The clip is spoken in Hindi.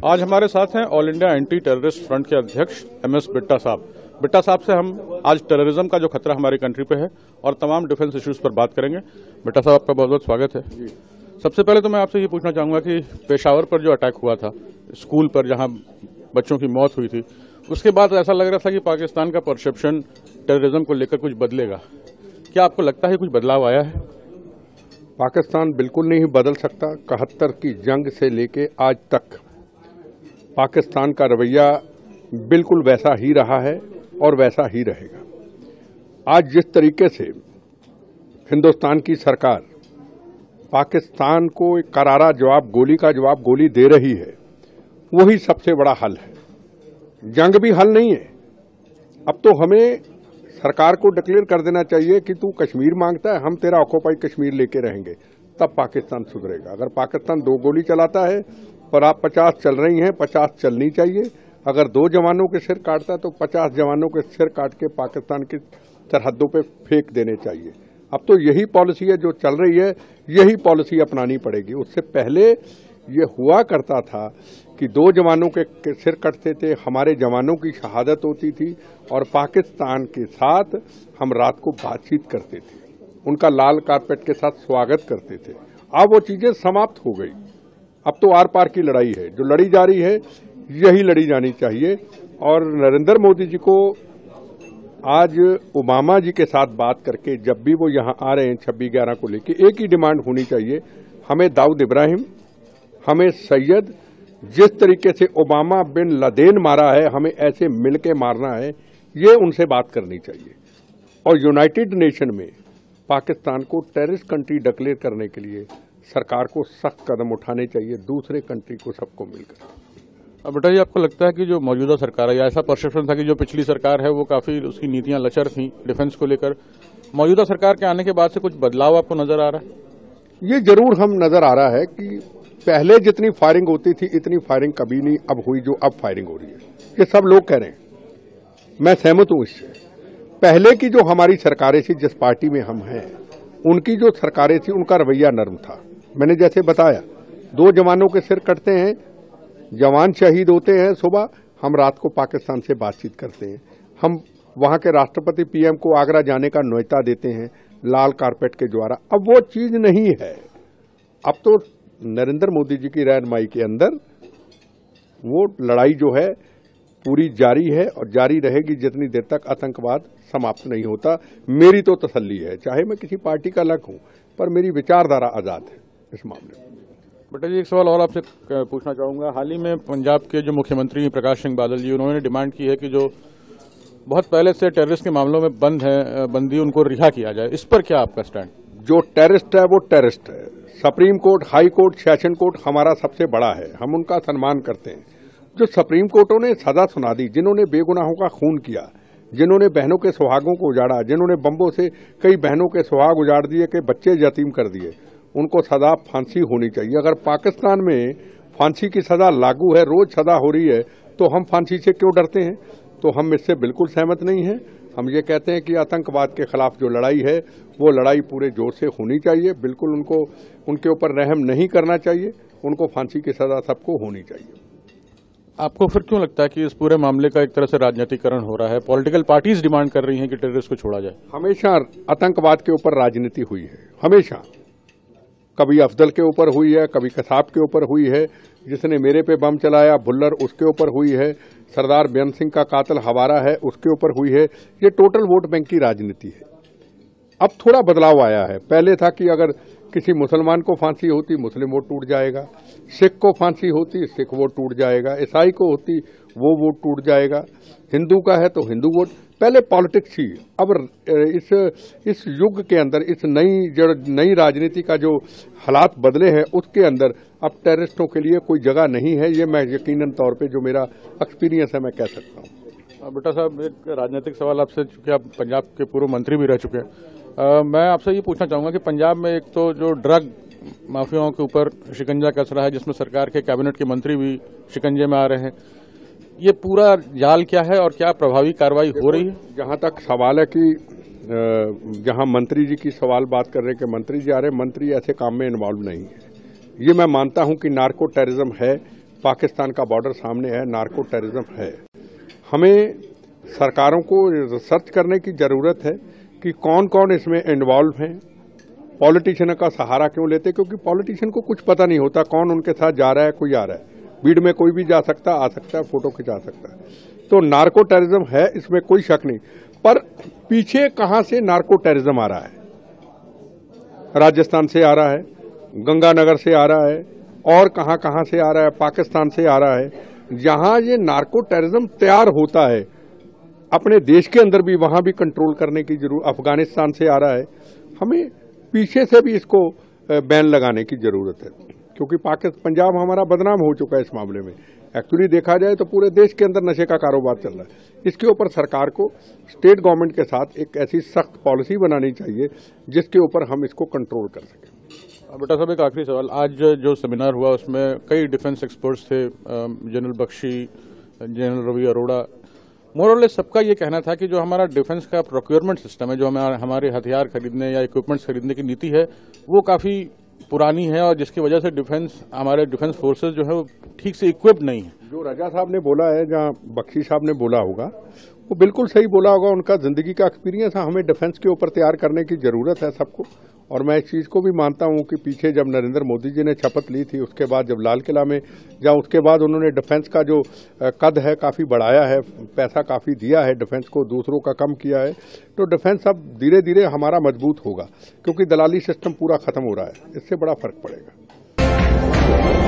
आज हमारे साथ हैं all India anti terrorist front के अध्यक्ष MS बिट्टा साहब। बिट्टा साहब से हम आज टेररिज्म का जो खतरा हमारी कंट्री पे है और तमाम डिफेंस इश्यूज पर बात करेंगे। बिट्टा साहब, आपका बहुत बहुत स्वागत है। सबसे पहले तो मैं आपसे ये पूछना चाहूंगा कि पेशावर पर जो अटैक हुआ था, स्कूल पर जहां बच्चों की मौत हुई थी, उसके बाद ऐसा लग रहा था कि पाकिस्तान का परसेप्शन टेररिज्म को लेकर कुछ बदलेगा। क्या आपको लगता है कुछ बदलाव आया है? पाकिस्तान बिल्कुल नहीं बदल सकता। 71 की जंग से लेके आज तक पाकिस्तान का रवैया बिल्कुल वैसा ही रहा है और वैसा ही रहेगा। आज जिस तरीके से हिंदुस्तान की सरकार पाकिस्तान को एक करारा जवाब, गोली का जवाब गोली दे रही है, वही सबसे बड़ा हल है। जंग भी हल नहीं है। अब तो हमें सरकार को डिक्लेयर कर देना चाहिए कि तू कश्मीर मांगता है, हम तेरा ऑक्यूपाइड कश्मीर लेके रहेंगे, तब पाकिस्तान सुधरेगा। अगर पाकिस्तान 2 गोली चलाता है पर आप 50 चल रही हैं, 50 चलनी चाहिए। अगर 2 जवानों के सिर काटता है तो 50 जवानों के सिर काट के पाकिस्तान की सरहदों पे फेंक देने चाहिए। अब तो यही पॉलिसी है जो चल रही है, यही पॉलिसी अपनानी पड़ेगी। उससे पहले ये हुआ करता था कि 2 जवानों के सिर कटते थे, हमारे जवानों की शहादत होती थी और पाकिस्तान के साथ हम रात को बातचीत करते थे, उनका लाल कारपेट के साथ स्वागत करते थे। अब वो चीजें समाप्त हो गई। अब तो आर पार की लड़ाई है, जो लड़ी जा रही है यही लड़ी जानी चाहिए। और नरेंद्र मोदी जी को आज ओबामा जी के साथ बात करके जब भी वो यहाँ आ रहे हैं 26/11 को लेके, एक ही डिमांड होनी चाहिए, हमें दाऊद इब्राहिम, हमें सैयद, जिस तरीके से ओबामा बिन लादेन मारा है, हमें ऐसे मिलके मारना है, ये उनसे बात करनी चाहिए। और यूनाइटेड नेशन में पाकिस्तान को टेररिस्ट कंट्री डिक्लेयर करने के लिए सरकार को सख्त कदम उठाने चाहिए, दूसरे कंट्री को सबको मिलकर। अब बेटा जी, आपको लगता है कि जो मौजूदा सरकार है, या ऐसा परसेप्शन था कि जो पिछली सरकार है वो काफी उसकी नीतियां लचर थी डिफेंस को लेकर, मौजूदा सरकार के आने के बाद से कुछ बदलाव आपको नजर आ रहा है? ये जरूर हम नजर आ रहा है कि पहले जितनी फायरिंग होती थी इतनी फायरिंग कभी नहीं अब हुई जो अब फायरिंग हो रही है। ये सब लोग कह रहे हैं, मैं सहमत हूं इससे। पहले की जो हमारी सरकारें थी, जिस पार्टी में हम हैं, उनकी जो सरकारें थी उनका रवैया नर्म था। मैंने जैसे बताया, 2 जवानों के सिर कटते हैं, जवान शहीद होते हैं, सुबह हम रात को पाकिस्तान से बातचीत करते हैं। हम वहां के राष्ट्रपति PM को आगरा जाने का न्योता देते हैं लाल कारपेट के द्वारा। अब वो चीज नहीं है। अब तो नरेंद्र मोदी जी की रहनुमाई के अंदर वो लड़ाई जो है पूरी जारी है और जारी रहेगी जितनी देर तक आतंकवाद समाप्त नहीं होता। मेरी तो तसल्ली है, चाहे मैं किसी पार्टी का अलग हूं, पर मेरी विचारधारा आजाद है इस मामले में। बेटा जी, एक सवाल और आपसे पूछना चाहूंगा। हाल ही में पंजाब के जो मुख्यमंत्री प्रकाश सिंह बादल जी, उन्होंने डिमांड की है कि जो बहुत पहले से टेररिस्ट के मामलों में बंदी उनको रिहा किया जाए। इस पर क्या आपका स्टैंड? जो टेररिस्ट है वो टेररिस्ट है। Supreme court, high court, session court हमारा सबसे बड़ा है, हम उनका सम्मान करते हैं। जो सुप्रीम कोर्टों ने सजा सुना दी, जिन्होंने बेगुनाहों का खून किया, जिन्होंने बहनों के सुहागों को उजाड़ा, जिन्होंने बम्बों से कई बहनों के सुहाग उजाड़ दिए, के बच्चे यतीम कर दिए, उनको सजा फांसी होनी चाहिए। अगर पाकिस्तान में फांसी की सजा लागू है, रोज सजा हो रही है, तो हम फांसी से क्यों डरते हैं? तो हम इससे बिल्कुल सहमत नहीं हैं। हम ये कहते हैं कि आतंकवाद के खिलाफ जो लड़ाई है वो लड़ाई पूरे जोर से होनी चाहिए। बिल्कुल उनको उनके ऊपर रहम नहीं करना चाहिए, उनको फांसी की सजा सबको होनी चाहिए। आपको फिर क्यों लगता है कि इस पूरे मामले का एक तरह से राजनीतिकरण हो रहा है? पॉलिटिकल पार्टीज डिमांड कर रही हैं कि टेररिस्ट को छोड़ा जाए। हमेशा आतंकवाद के ऊपर राजनीति हुई है, हमेशा। कभी अफजल के ऊपर हुई है, कभी कसाब के ऊपर हुई है, जिसने मेरे पे बम चलाया भुल्लर उसके ऊपर हुई है, सरदार बेअंत सिंह का कातिल हवारा है उसके ऊपर हुई है। ये टोटल वोट बैंक की राजनीति है। अब थोड़ा बदलाव आया है। पहले था कि अगर किसी मुसलमान को फांसी होती मुस्लिम वोट टूट जाएगा, सिख को फांसी होती सिख वोट टूट जाएगा, ईसाई को होती वो वोट टूट जाएगा, हिंदू का है तो हिंदू वोट। पहले पॉलिटिक्स थी। अब इस युग के अंदर, इस नई राजनीति का जो हालात बदले हैं उसके अंदर अब टेररिस्टों के लिए कोई जगह नहीं है। ये मैं यकीनन तौर पे जो मेरा एक्सपीरियंस है मैं कह सकता हूँ। बेटा साहब, एक राजनीतिक सवाल आपसे, चूंकि आप पंजाब के पूर्व मंत्री भी रह चुके हैं, मैं आपसे ये पूछना चाहूंगा कि पंजाब में एक तो जो ड्रग माफियाओं के ऊपर शिकंजा कस रहा है, जिसमें सरकार के कैबिनेट के मंत्री भी शिकंजे में आ रहे हैं, ये पूरा जाल क्या है और क्या प्रभावी कार्रवाई हो रही है? जहां तक सवाल है कि जहां मंत्री जी की सवाल बात कर रहे हैं कि मंत्री जी आ रहे, मंत्री ऐसे काम में इन्वॉल्व नहीं है। ये मैं मानता हूं कि नार्को टेररिज्म है पाकिस्तान का बॉर्डर सामने है, नार्को टेररिज्म है। हमें सरकारों को रिसर्च करने की जरूरत है कि कौन कौन इसमें इन्वॉल्व हैं। पॉलिटिशियन का सहारा क्यों लेते, क्योंकि पॉलिटिशियन को कुछ पता नहीं होता कौन उनके साथ जा रहा है, कोई आ रहा है। भीड़ में कोई भी जा सकता, आ सकता है, फोटो खिंचा सकता है। तो नार्को टेररिज्म है, इसमें कोई शक नहीं। पर पीछे कहां से नार्को टेररिज्म आ रहा है? राजस्थान से आ रहा है, गंगानगर से आ रहा है, और कहां से आ रहा है? पाकिस्तान से आ रहा है। जहां ये नार्को टेररिज्म तैयार होता है अपने देश के अंदर भी, वहां भी कंट्रोल करने की जरूरत। अफगानिस्तान से आ रहा है, हमें पीछे से भी इसको बैन लगाने की जरूरत है, क्योंकि पंजाब हमारा बदनाम हो चुका है इस मामले में। एक्चुअली देखा जाए तो पूरे देश के अंदर नशे का कारोबार चल रहा है। इसके ऊपर सरकार को स्टेट गवर्नमेंट के साथ एक ऐसी सख्त पॉलिसी बनानी चाहिए जिसके ऊपर हम इसको कंट्रोल कर सकें। बेटा साहब, एक आखिरी सवाल। आज जो सेमिनार हुआ उसमें कई डिफेंस एक्सपर्ट्स थे, जनरल बख्शी, जनरल रवि अरोड़ा। मोरलेस सबका ये कहना था कि जो हमारा डिफेंस का प्रोक्योरमेंट सिस्टम है, जो हमारे हथियार खरीदने या इक्विपमेंट्स खरीदने की नीति है, वो काफी पुरानी है और जिसकी वजह से हमारे डिफेंस फोर्सेस जो है वो ठीक से इक्विप्ड नहीं है। जो रजा साहब ने बोला है, जहाँ बख्शी साहब ने बोला होगा, वो बिल्कुल सही बोला होगा। उनका जिंदगी का एक्सपीरियंस है। हमें डिफेंस के ऊपर तैयार करने की जरूरत है सबको। और मैं इस चीज को भी मानता हूं कि पीछे जब नरेंद्र मोदी जी ने शपथ ली थी, उसके बाद जब लाल किला में उसके बाद उन्होंने डिफेंस का जो कद है काफी बढ़ाया है, पैसा काफी दिया है डिफेंस को, दूसरों का कम किया है। तो डिफेंस अब धीरे धीरे हमारा मजबूत होगा, क्योंकि दलाली सिस्टम पूरा खत्म हो रहा है। इससे बड़ा फर्क पड़ेगा।